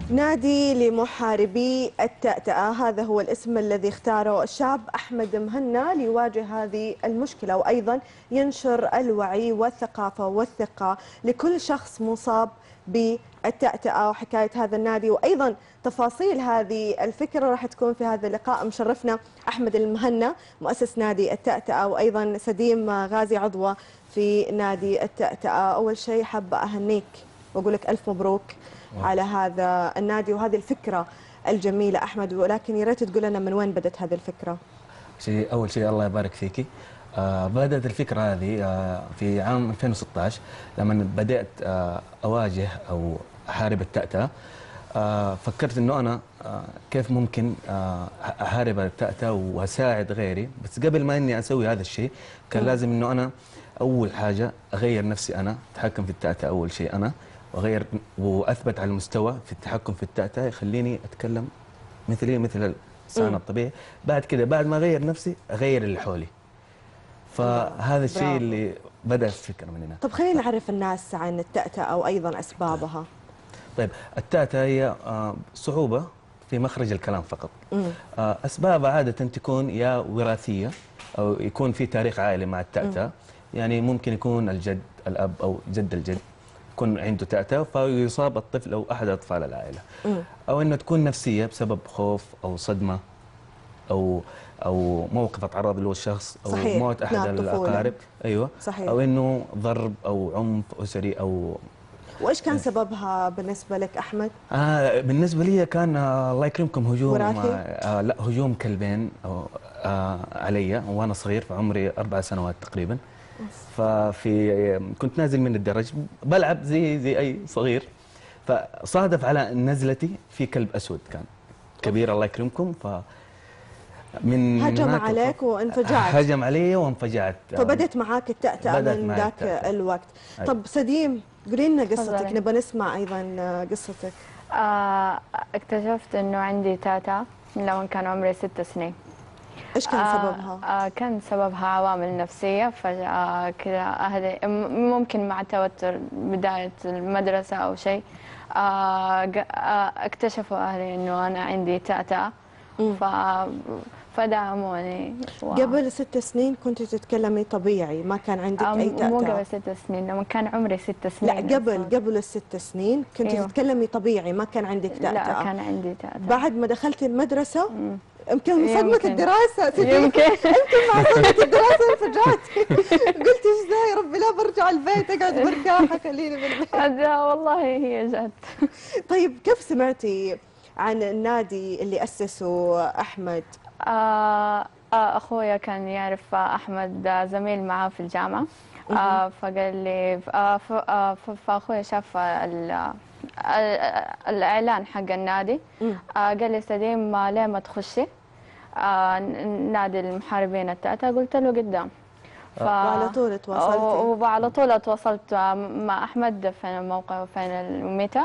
نادي لمحاربي التأتأة، هذا هو الاسم الذي اختاره الشاب أحمد مهنا ليواجه هذه المشكلة، وأيضا ينشر الوعي والثقافة والثقة لكل شخص مصاب بالتأتأة. وحكاية هذا النادي وأيضا تفاصيل هذه الفكرة راح تكون في هذا اللقاء. مشرفنا أحمد المهنا مؤسس نادي التأتأة، وأيضا سديم غازي عضوة في نادي التأتأة. أول شيء حابة أهنيك وأقول لك ألف مبروك على هذا النادي وهذه الفكرة الجميلة أحمد، ولكن يا ريت تقول لنا من وين بدت هذه الفكرة؟ أول شيء الله يبارك فيكي. بدأت الفكرة هذه في عام 2016 لما بدأت أواجه أو أحارب التأتأة. فكرت إنه أنا كيف ممكن أحارب التأتأة وأساعد غيري، بس قبل ما إني أسوي هذا الشيء كان لازم إنه أنا أول حاجة أغير نفسي، أنا أتحكم في التأتأة أول شيء أنا، وأغير وأثبت على المستوى في التحكم في التأتأة يخليني أتكلم مثل الإنسان الطبيعي. بعد كده بعد ما أغير نفسي أغير اللي حولي. فهذا الشيء اللي بدأت الفكرة من هنا. طب خلينا نعرف الناس عن التأتأة وأيضا أسبابها. طيب التأتأة هي صعوبة في مخرج الكلام فقط. أسبابها عادة تكون يا وراثية أو يكون في تاريخ عائلي مع التأتأة. يعني ممكن يكون الجد الأب أو جد الجد يكون عنده تأتأة فيصاب الطفل أو أحد أطفال العائلة. أو إنه تكون نفسية بسبب خوف أو صدمة أو موقف تعرض له الشخص أو صحيح. موت أحد الأقارب. أيوه صحيح. أو إنه ضرب أو عنف أسري أو. وإيش كان سببها بالنسبة لك أحمد؟ بالنسبة لي كان الله يكرمكم هجوم وراثي؟ لا، هجوم كلبين علي وأنا صغير في عمري 4 سنوات تقريبا. كنت نازل من الدرج بلعب زي أي صغير، فصادف على نزلتي في كلب أسود كان كبير الله يكرمكم. من هجم عليك وانفجعت. هجم علي وانفجعت. فبدت معاك التأتأة من ذاك الوقت. طب سديم قولي لنا قصتك، نبغى نسمع أيضا قصتك. اكتشفت إنه عندي تأتأة من لما كان عمري 6 سنين. إيش كان سببها؟ كان سببها عوامل نفسية. فجأة كذا أهلي ممكن مع توتر بداية المدرسة أو شيء اكتشفوا أهلي إنه أنا عندي تأتأة فدعموني. قبل 6 سنين كنت تتكلمي طبيعي، ما كان عندك أي تأتأة؟ مو قبل 6 سنين، لما كان عمري 6 سنين. لا قبل ال6 سنين كنت تتكلمي طبيعي، ما كان عندك تأتأة؟ لا كان عندي تأتأة. بعد ما دخلتي المدرسة يمكن صدمة الدراسة يمكن مع صدمة الدراسة انفجعتي قلتي ايش ذا يا ربي، لا برجع البيت اقعد مرتاحة خليني بالبيت. والله هي جت. طيب كيف سمعتي عن النادي اللي أسسه أحمد؟ أخويا كان يعرف أحمد، زميل معاه في الجامعة. فقال لي فأخويا شاف الإعلان حق النادي. قال لي سديم ليه ما تخشي نادي المحاربين التأتأة؟ قلت له قدام. وعلى طول تواصلتي؟ وعلى طول تواصلت مع أحمد فين الموقع وفين المتى،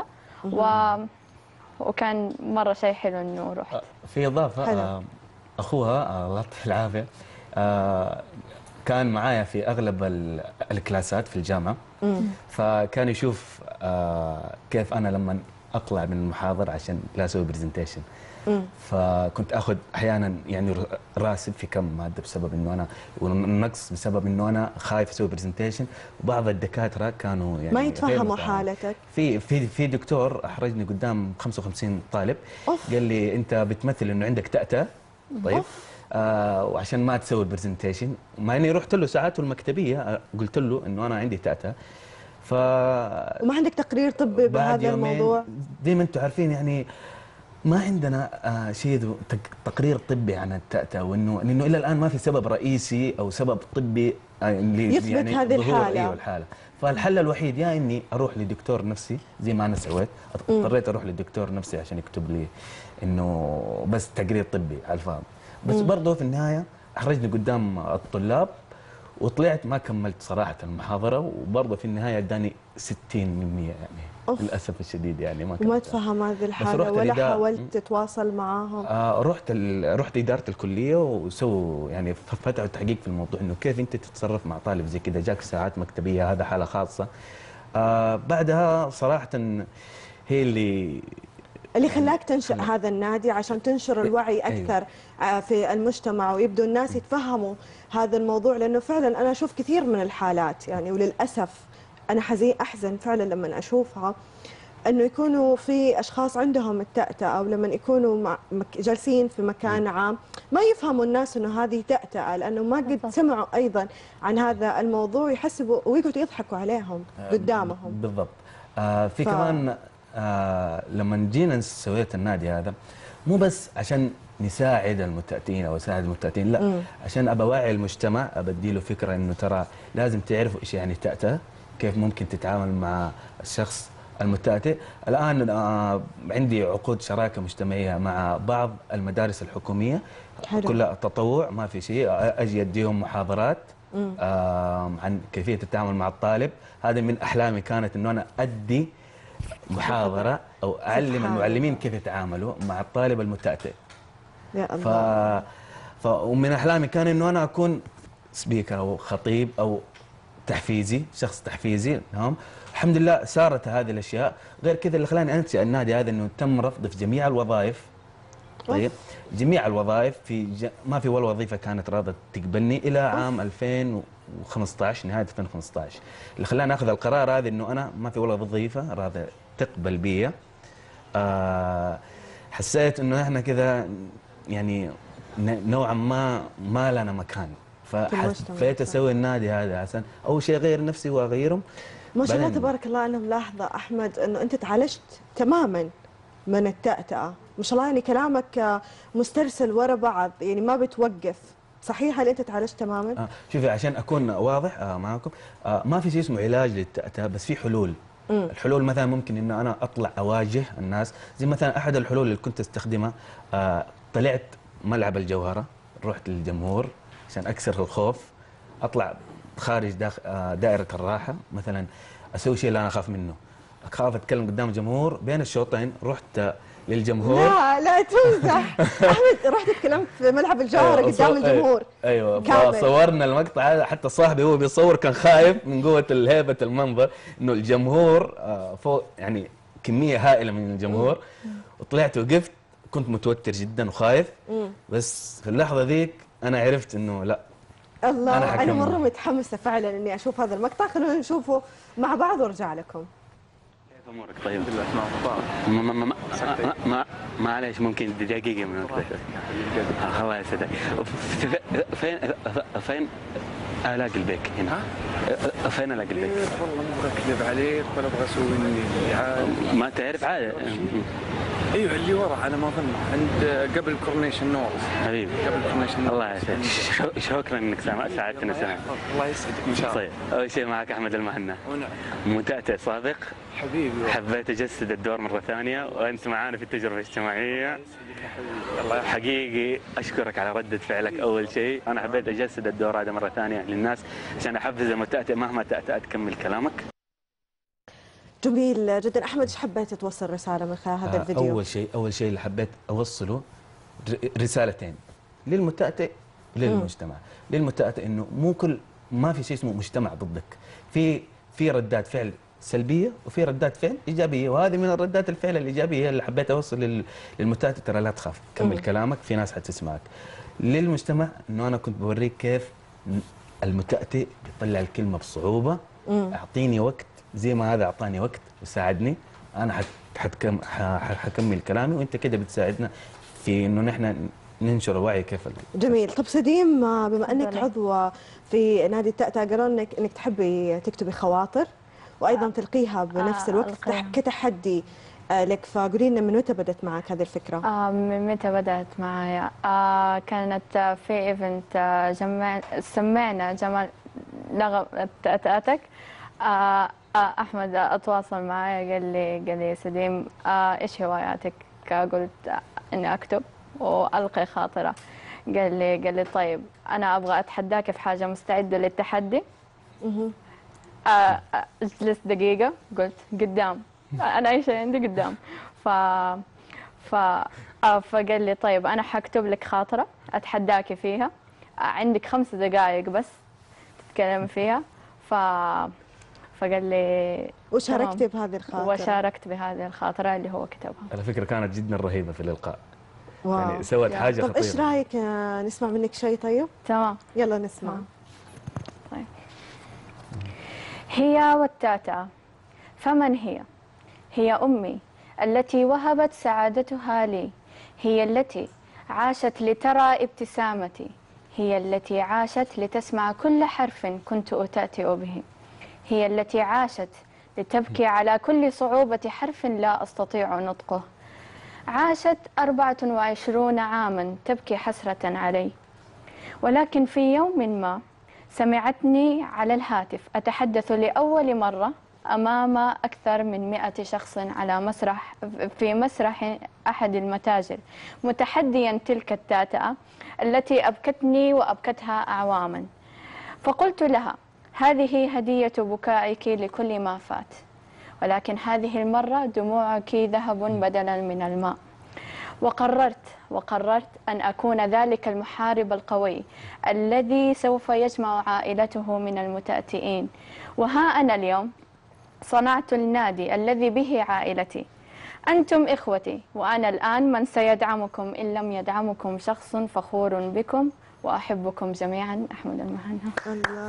وكان مرة شيء حلو إنه رحت. في إضافة أخوها الله يعطيه العافية كان معايا في أغلب الكلاسات في الجامعة. فكان يشوف كيف أنا لما أطلع من المحاضرة عشان لا أسوي برزنتيشن. فكنت أخذ أحيانا يعني راسب في كم مادة بسبب إنه أنا، والنقص بسبب إنه أنا خايف أسوي برزنتيشن. وبعض الدكاترة كانوا يعني ما يتفهموا حالتك. في دكتور أحرجني قدام 55 طالب. قال لي أنت بتمثل إنه عندك تأتأة. طيب وعشان ما تسوي البرزنتيشن، مع اني رحت له ساعاته المكتبيه قلت له انه انا عندي تأتأة. وما عندك تقرير طبي بهذا الموضوع؟ زي ما انتم عارفين يعني ما عندنا شيء تقرير طبي عن التأتأة، وانه الى الان ما في سبب رئيسي او سبب طبي اللي يثبت يعني هذه الحاله. ايوه الحاله. فالحل الوحيد يا اني اروح لدكتور نفسي زي ما انا سويت، اضطريت اروح لدكتور نفسي عشان يكتب لي انه بس تقرير طبي على الفاضي. بس برضه في النهايه احرجني قدام الطلاب وطلعت ما كملت صراحه المحاضره، وبرضه في النهايه اداني 60 من 100 يعني للاسف الشديد يعني ما تفهم هذه الحاله ولا حاولت تتواصل معاهم؟ رحت اداره الكليه وسووا يعني فتحوا تحقيق في الموضوع انه كيف انت تتصرف مع طالب زي كذا جاك ساعات مكتبيه، هذا حاله خاصه. بعدها صراحه هي اللي اللي خلاك تنشئ هذا النادي عشان تنشر الوعي أكثر في المجتمع ويبدو الناس يتفهموا هذا الموضوع، لأنه فعلا أنا أشوف كثير من الحالات يعني، وللأسف أنا أحزن فعلا لما أشوفها، أنه يكونوا في أشخاص عندهم التأتأة، أو لما يكونوا جالسين في مكان عام ما يفهموا الناس أنه هذه تأتأة، لأنه ما قد سمعوا أيضا عن هذا الموضوع، يحسبوا ويقعدوا يضحكوا عليهم قدامهم. بالضبط. في كمان لما جينا سويت النادي هذا مو بس عشان نساعد المتأتين او اساعد المتأتين، لا عشان ابى اوعي المجتمع، ابى اديله فكره انه ترى لازم تعرفوا ايش يعني تأتأة، كيف ممكن تتعامل مع الشخص المتأتئ. الان عندي عقود شراكه مجتمعيه مع بعض المدارس الحكوميه، كلها تطوع ما في شيء، اجي اديهم محاضرات عن كيفيه التعامل مع الطالب. هذا من احلامي كانت انه انا ادي محاضره او اعلم المعلمين كيف يتعاملوا مع الطالب المتأتئ. يا الله. ومن احلامي كان انه انا اكون سبيكر او خطيب او تحفيزي، شخص تحفيزي. نعم الحمد لله صارت هذه الاشياء. غير كذا اللي خلاني انشئ النادي هذا انه تم رفضي في جميع الوظائف. طيب جميع الوظائف ما في ولا وظيفه كانت راضيه تقبلني الى عام 2015، نهايه 2015 اللي خلاني اخذ القرار هذا انه انا ما في ولا وظيفه راضيه تقبل بي. حسيت انه احنا كذا يعني نوعا ما لنا مكان، فحبيت اسوي النادي هذا عشان اول شيء اغير نفسي واغيرهم. ما شاء الله تبارك الله. انا ملاحظه احمد انه انت تعالجت تماما من التأتأة، ما شاء الله، يعني كلامك مسترسل ورا بعض، يعني ما بتوقف. صحيح هل انت تعالجت تماما؟ شوفي عشان اكون واضح معكم، ما في شيء اسمه علاج للتأتأة، بس في حلول. الحلول مثلا ممكن انه انا اطلع اواجه الناس، زي مثلا احد الحلول اللي كنت استخدمها، طلعت ملعب الجوهرة، رحت للجمهور عشان اكسر الخوف، اطلع خارج دائرة الراحة مثلا، اسوي شيء اللي انا اخاف منه، اخاف اتكلم قدام الجمهور بين الشوطين، رحت للجمهور. لا تمزح. احمد رحت تكلمت في ملعب الجوهرة قدام الجمهور. ايوه صورنا المقطع هذا، حتى صاحبي هو بيصور كان خايف من قوة هيبة المنظر، انه الجمهور فوق يعني كمية هائلة من الجمهور، وطلعت وقفت كنت متوتر جدا وخايف، بس في اللحظة ذيك انا عرفت انه لا الله، أنا مرة متحمسة فعلا إني أشوف هذا المقطع. خلونا نشوفه مع بعض وارجع لكم. كيف أمورك؟ طيب معليش ممكن دقيقة من وقتك. الله يسعدك. فين ألاقي البيك هنا؟ فين ألاقي البيك؟ والله ما أكذب عليك ولا أبغى أسوي إني عادي. ما تعرف عادي. ايوه اللي ورا على ما اظن عند قبل كورنيشن نورز. حبيبي قبل كورنيشن. الله يسعدك. شكرا انك ساعدتنا سامع. الله يسعدك ان شاء الله. طيب اول شيء معك احمد المهنا. ونعم. متأتئ سابق. حبيبي. حبيت اجسد الدور مره ثانيه وانت معانا في التجربه الاجتماعيه. الله حقيقي اشكرك على رده فعلك. اول شيء انا حبيت اجسد الدور هذا مره ثانيه للناس عشان احفز المتأتئ مهما تأتأت. كمل كلامك. جميل جدا. احمد ايش حبيت توصل رساله من خلال هذا الفيديو؟ اول شيء اللي حبيت اوصله رسالتين للمتأتئ وللمجتمع. للمتأتئ انه ما في شيء اسمه مجتمع ضدك، في ردات فعل سلبيه وفي ردات فعل ايجابيه، وهذه من الردات الفعل الايجابيه اللي حبيت اوصل للمتأتئ. ترى لا تخاف، كمل كلامك، في ناس حتسمعك. للمجتمع انه انا كنت بوريك كيف المتأتئ بيطلع الكلمه بصعوبه. اعطيني وقت زي ما هذا اعطاني وقت وساعدني، انا حكمل كلامي، وانت كده بتساعدنا في انه نحن ننشر الوعي كيف. جميل. طب سديم، بما انك عضوه في نادي التأتأة، قالوا انك تحبي تكتبي خواطر وايضا تلقيها بنفس الوقت كتحدي لك، فقولي لنا من متى بدت معك هذه الفكره؟ من متى بدأت معي؟ كانت في ايفنت سمعنا جمال لغم تأتأتك. احمد اتواصل معي قال لي سديم ايش هواياتك؟ قلت اني اكتب والقي خاطره. قال لي طيب انا ابغى اتحداك في حاجه، مستعده للتحدي؟ اجلس دقيقه. قلت قدام، انا اي شيء عندي قدام. فقال لي طيب انا حكتب لك خاطره اتحداك فيها، عندك 5 دقائق بس تتكلم فيها. فقال لي وشاركتي بهذه الخاطرة. وشاركت بهذه الخاطرة اللي هو كتبها. على فكرة كانت جدا رهيبة في الإلقاء. واو. يعني سوت حاجة طب خطيرة. إيش رأيك نسمع منك شيء؟ طيب تمام، يلا نسمع. طيب. هي والتأتأة، فمن هي؟ هي أمي التي وهبت سعادتها لي، هي التي عاشت لترى ابتسامتي، هي التي عاشت لتسمع كل حرف كنت أتأتئ به، هي التي عاشت لتبكي على كل صعوبة حرف لا أستطيع نطقه، عاشت 24 عاما تبكي حسرة علي، ولكن في يوم ما سمعتني على الهاتف أتحدث لأول مرة أمام أكثر من 100 شخص على مسرح، في مسرح أحد المتاجر، متحديا تلك التأتأة التي أبكتني وأبكتها أعواما. فقلت لها: هذه هدية بكائك لكل ما فات، ولكن هذه المرة دموعك ذهب بدلا من الماء. وقررت أن أكون ذلك المحارب القوي الذي سوف يجمع عائلته من المتأتئين. وها أنا اليوم صنعت النادي الذي به عائلتي. أنتم إخوتي، وأنا الآن من سيدعمكم إن لم يدعمكم شخص فخور بكم وأحبكم جميعا. أحمد المهنا. الله،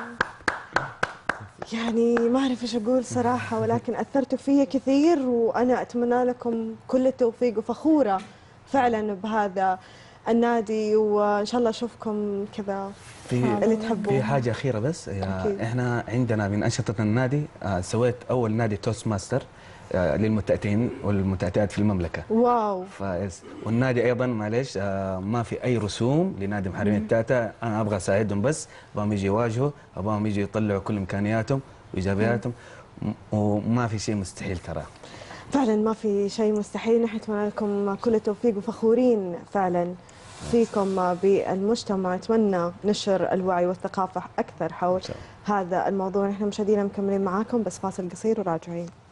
يعني ما أعرف إيش أقول صراحة، ولكن أثرتوا في كثير، وأنا أتمنى لكم كل التوفيق، وفخورة فعلا بهذا النادي، وإن شاء الله أشوفكم كذا اللي تحبوه. في حاجة أخيرة بس، إحنا عندنا من أنشطة النادي سويت أول نادي توست ماستر للمتأتئين والمتأتئات في المملكة. واو. والنادي أيضا معليش ما في أي رسوم لنادي محاربين التأتأة، أنا أبغى أساعدهم بس، أبغاهم يجي يواجهوا، أبغاهم يجي يطلعوا كل إمكانياتهم وإيجابياتهم، وما في شيء مستحيل ترى. فعلا ما في شيء مستحيل. نحن نتمنى لكم كل التوفيق، وفخورين فعلا فيكم بالمجتمع. نتمنى نشر الوعي والثقافة أكثر حول هذا الموضوع. نحن مشاهدينا مكملين معاكم، بس فاصل قصير وراجعين.